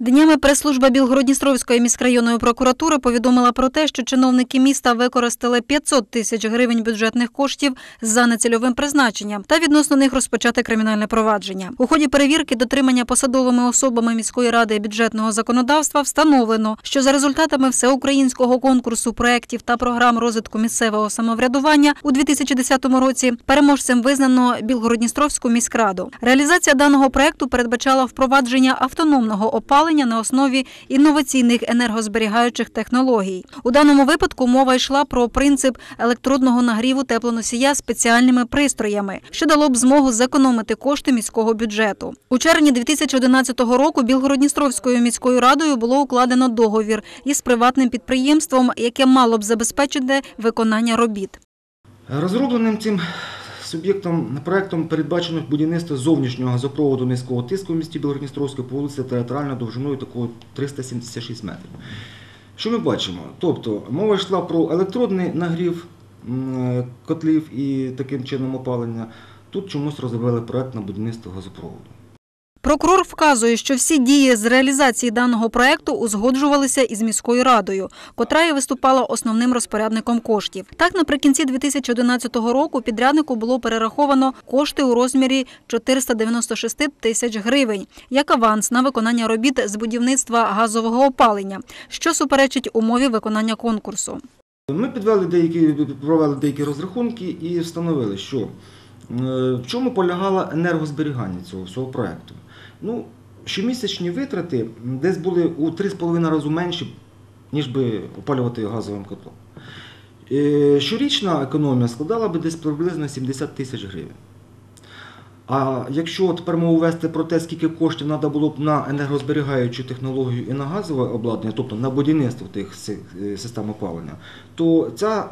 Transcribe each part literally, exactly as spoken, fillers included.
Днями прес-служба Білгород-Дністровської міськрайонної прокуратури повідомила про те, що чиновники міста використали п'ятсот тисяч гривень бюджетних коштів за нецільовим призначенням та відносно них розпочати кримінальне провадження. У ході перевірки дотримання посадовими особами міської ради бюджетного законодавства встановлено, що за результатами всеукраїнського конкурсу проєктів та програм розвитку місцевого самоврядування у дві тисячі десятому році переможцем визнано Білгород-Дністровську міськраду. Реалізація даного проєкту передбачала впровадження автономного опалення на основі інноваційних енергозберігаючих технологій. У даному випадку мова йшла про принцип електродного нагріву теплоносія спеціальними пристроями, що дало б змогу зекономити кошти міського бюджету. У червні дві тисячі одинадцятого року Білгород-Дністровською міською радою було укладено договір із приватним підприємством, яке мало б забезпечити виконання робіт. Розробленим цим суб'єктом проєктом передбачено будівництво зовнішнього газопроводу низького тиску в місті Білгород-Дністровське по вулиці Театральна довжиною такого триста сімдесят шість метрів. Що ми бачимо? Тобто мова йшла про електродний нагрів котлів і таким чином опалення. Тут чомусь розробили проєкт на будівництво газопроводу. Прокурор вказує, що всі дії з реалізації даного проєкту узгоджувалися із міською радою, котра і виступала основним розпорядником коштів. Так, наприкінці дві тисячі одинадцятого року підряднику було перераховано кошти у розмірі чотириста дев'яносто шість тисяч гривень, як аванс на виконання робіт з будівництва газового опалення, що суперечить умові виконання конкурсу. Ми підвели деякі, провели деякі розрахунки і встановили, що в чому полягало енергозберігання цього всього проєкту. Ну, щомісячні витрати десь були у три з половиною рази менші, ніж би опалювати газовим котлом. Щорічна економія складала би десь приблизно сімдесят тисяч гривень. А якщо тепер мову вести про те, скільки коштів треба було б на енергозберігаючу технологію і на газове обладнання, тобто на будівництво тих систем опалення, то ця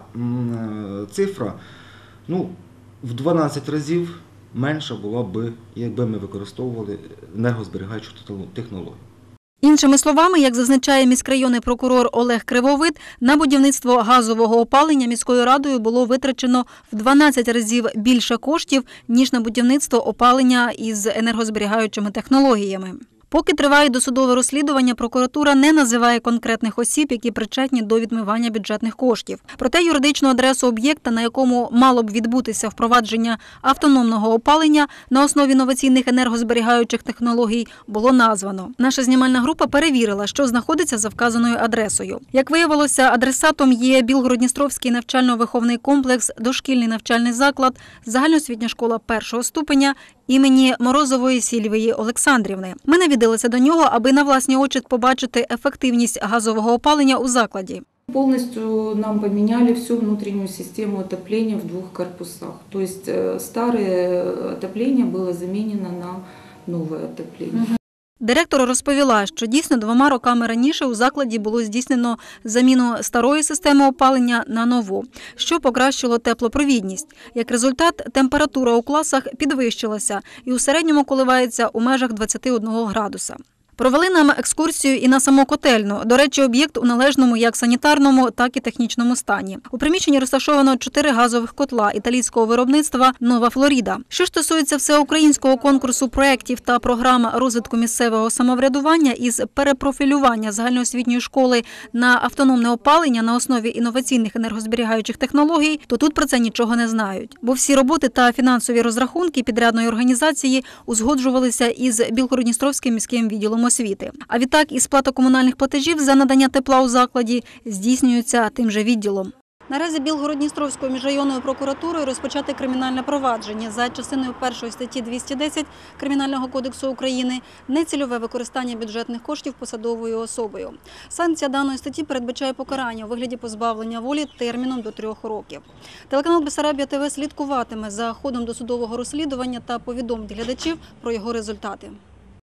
цифра, ну, в дванадцять разів менша була б, якби ми використовували енергозберігаючу технологію. Іншими словами, як зазначає міськрайонний прокурор Олег Кривовид, на будівництво газового опалення міською радою було витрачено в дванадцять разів більше коштів, ніж на будівництво опалення із енергозберігаючими технологіями. Поки триває досудове розслідування, прокуратура не називає конкретних осіб, які причетні до відмивання бюджетних коштів. Проте юридичну адресу об'єкта, на якому мало б відбутися впровадження автономного опалення на основі інноваційних енергозберігаючих технологій, було названо. Наша знімальна група перевірила, що знаходиться за вказаною адресою. Як виявилося, адресатом є Білгород-Дністровський навчально-виховний комплекс, дошкільний навчальний заклад, загальноосвітня школа першого ступеня імені Морозової Сільвії Олександрівни. Ми навідалися до нього, аби на власні очі побачити ефективність газового опалення у закладі. Полностью нам поменяли всю внутреннюю систему отопления в двух корпусах. То есть старое отопление было заменено на новое отопление. Директор розповіла, що дійсно двома роками раніше у закладі було здійснено заміну старої системи опалення на нову, що покращило теплопровідність. Як результат, температура у класах підвищилася і у середньому коливається у межах двадцяти одного градуса. Провели нам екскурсію і на саму котельну. До речі, об'єкт у належному як санітарному, так і технічному стані. У приміщенні розташовано чотири газових котла італійського виробництва «Нова Флоріда». Що стосується всеукраїнського конкурсу проєктів та програм розвитку місцевого самоврядування із перепрофілювання загальноосвітньої школи на автономне опалення на основі інноваційних енергозберігаючих технологій, то тут про це нічого не знають. Бо всі роботи та фінансові розрахунки підрядної організації узгоджувалися із Білгород-Дністровським міським відділом освіти. А відтак і сплата комунальних платежів за надання тепла у закладі здійснюється тим же відділом. Наразі Білгород-Дністровською міжрайонною прокуратурою розпочати кримінальне провадження за частиною першої статті двісті десять Кримінального кодексу України «Нецільове використання бюджетних коштів посадовою особою». Санкція даної статті передбачає покарання у вигляді позбавлення волі терміном до трьох років. Телеканал Бессарабія ТВ слідкуватиме за ходом досудового розслідування та повідомить глядачів про його результати.